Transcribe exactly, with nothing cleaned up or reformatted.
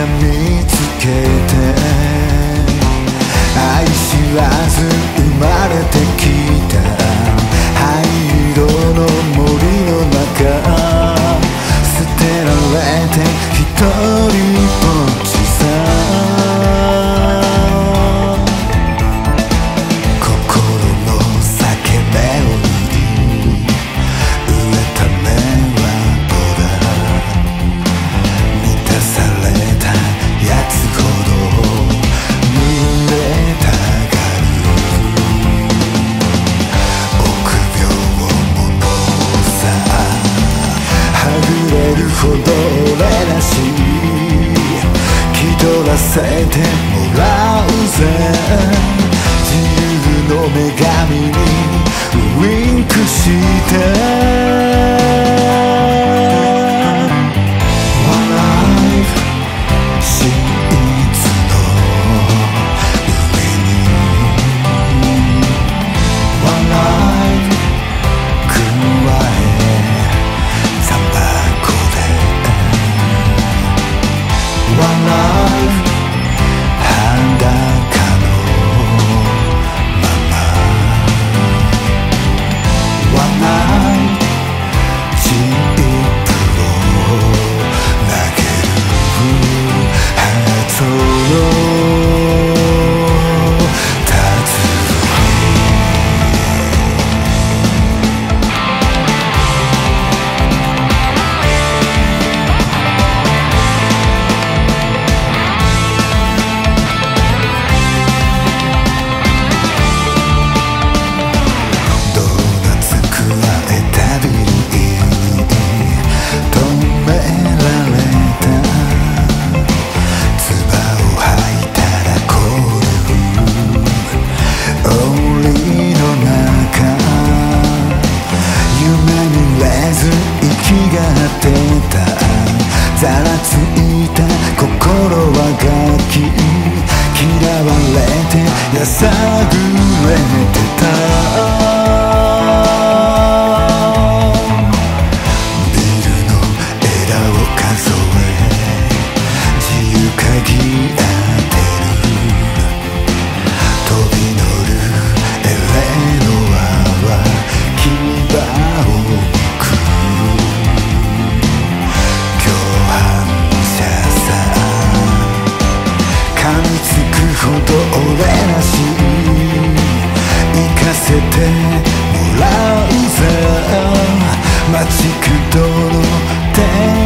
が見つけて愛知らず生まれてきた灰色の森の中捨てられて一人ぼっちさ心の裂け目をに飢えた目はどうだ満たされたやつほど濡れたがる臆病者さはぐれるほど俺らしい気取らせてもらうぜ自由の女神にウインクしてOne life 真実の上に One life 加え残箱で One life 裸のまま One night チップを投げるハートの達ドーナツ加えたビリに止められた唾を吐いたら凍る檻の中夢見れず息が出たざらついた心はガキ嫌われてやさぐれてたビルの枝を数え自由鍵当てる飛び乗るエレノアは牙をむく共犯者さ噛みつくほど俺らしい行かせてもらうぜ待ちくどの手